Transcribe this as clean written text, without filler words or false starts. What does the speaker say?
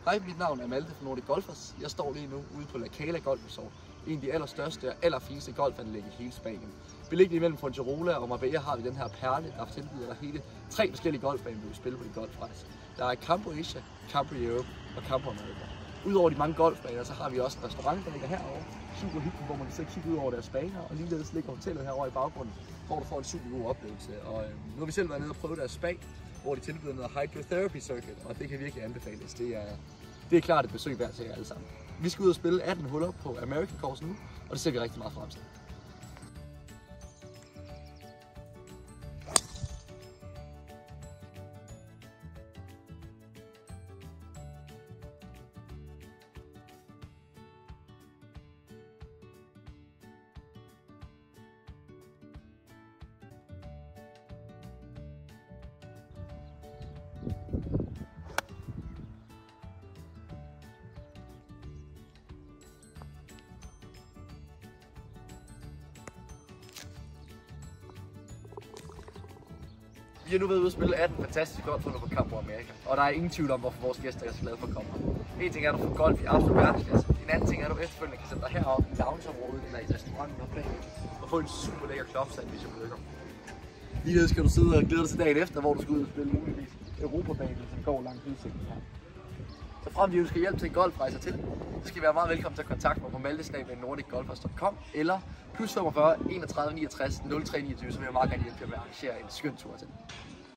Hej, mit navn er Malte fra Nordic Golfers. Jeg står lige nu ude på La Cala Golf Resort. En af de allerstørste og allerfineste golfanlæg i hele Spanien. Beliggende imellem Fuengirola og Marbella har vi den her perle, der tilbyder dig hele 3 forskellige golfbaner, du vil spille på din golfrejse. Der er Campo Asia, Campo Europe og Campo America. Udover de mange golfbaner, så har vi også en restaurant, der ligger herovre. Super hyggeligt, hvor man kan sidde og kigge ud over deres baner, og ligeledes ligger hotellet herovre i baggrunden, hvor du får en super god oplevelse. Og nu har vi selv været nede og prøve deres spa, hvor de tilbyder noget hydrotherapy circuit, og det kan virkelig anbefales. Det er klart et besøg værd til jer alle sammen. Vi skal ud og spille 18 huller på American Course nu, og det ser vi rigtig meget frem til. Vi har nu været ude at spille 18 fantastiske golfhuller på Campo America, og der er ingen tvivl om, hvorfor vores gæster er så glade for at komme her. En ting er, at du får golf i absolut verdensklasse. En anden ting er, at du efterfølgende kan sætte dig heroppe i loungeområdet eller i restauranten og bag og få en super lækker klopsandwich og burger. Ligeledes skal du sidde og glæde dig til dagen efter, hvor du skal ud og spille muligvis Europabanen, som går langt udsigten her. Så frem til, at du skal hjælpe til en golfrejse til, så skal I være meget velkommen til at kontakte mig på malte@nordicgolfers.com eller +45 31 69 03 29, så vil jeg meget gerne hjælpe jer med at arrangere en skøn tur til.